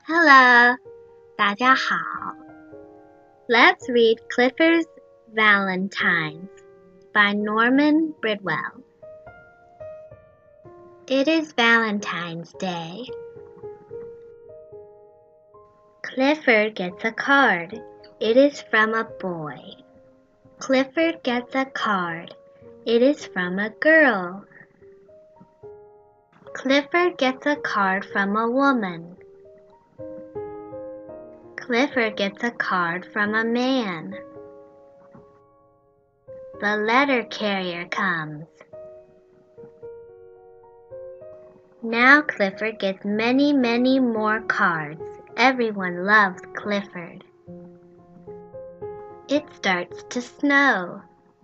Hello, 大家好. Let's read Clifford's Valentines by Norman Bridwell. It is Valentine's Day. Clifford gets a card. It is from a boy. Clifford gets a card. It is from a girl. Clifford gets a card from a woman. Clifford gets a card from a man. The letter carrier comes. Now Clifford gets many, many more cards. Everyone loves Clifford. It starts to snow.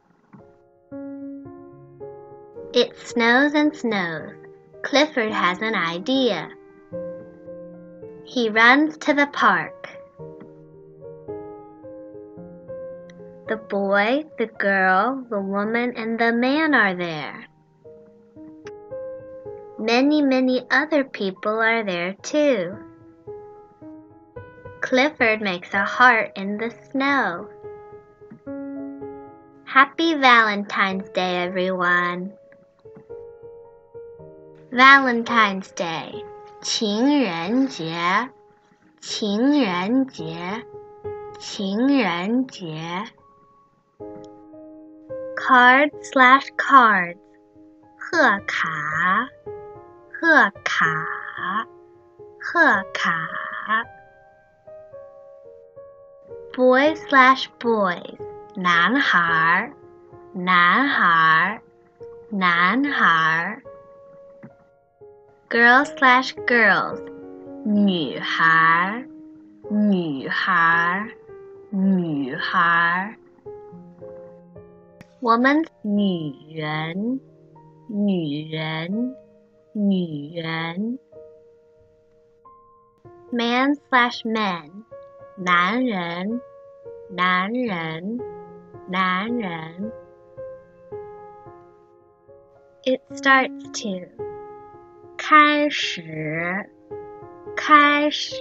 It snows and snows. Clifford has an idea. He runs to the park. The boy, the girl, the woman, and the man are there. Many, many other people are there too. Clifford makes a heart in the snow. Happy Valentine's Day, everyone. Valentine's Day, 情人节，情人节，情人节。Card/cards, 贺卡，贺卡，贺卡。Boys/boys, 男孩，男孩，男孩。Girls/girls, 女孩，女孩，女孩。我们女人，女人，女人。Man/men, 男人，男人，男人。It starts to. 开始，开始，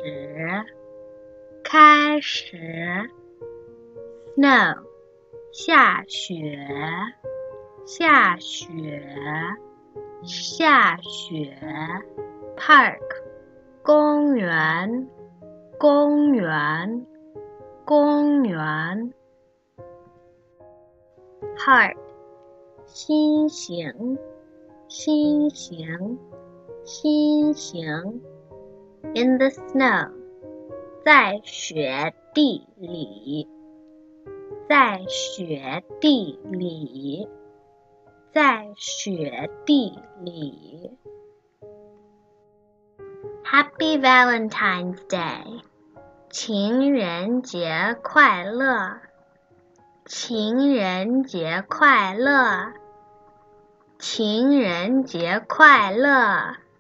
开始。Snow, 下雪，下雪，下雪。Park, 公园，公园，公园。Heart, 心形，心形，心形。In the snow, 在雪地里，在雪地里，在雪地里。Happy Valentine's Day, 情人节快乐，情人节快乐，情人节快乐。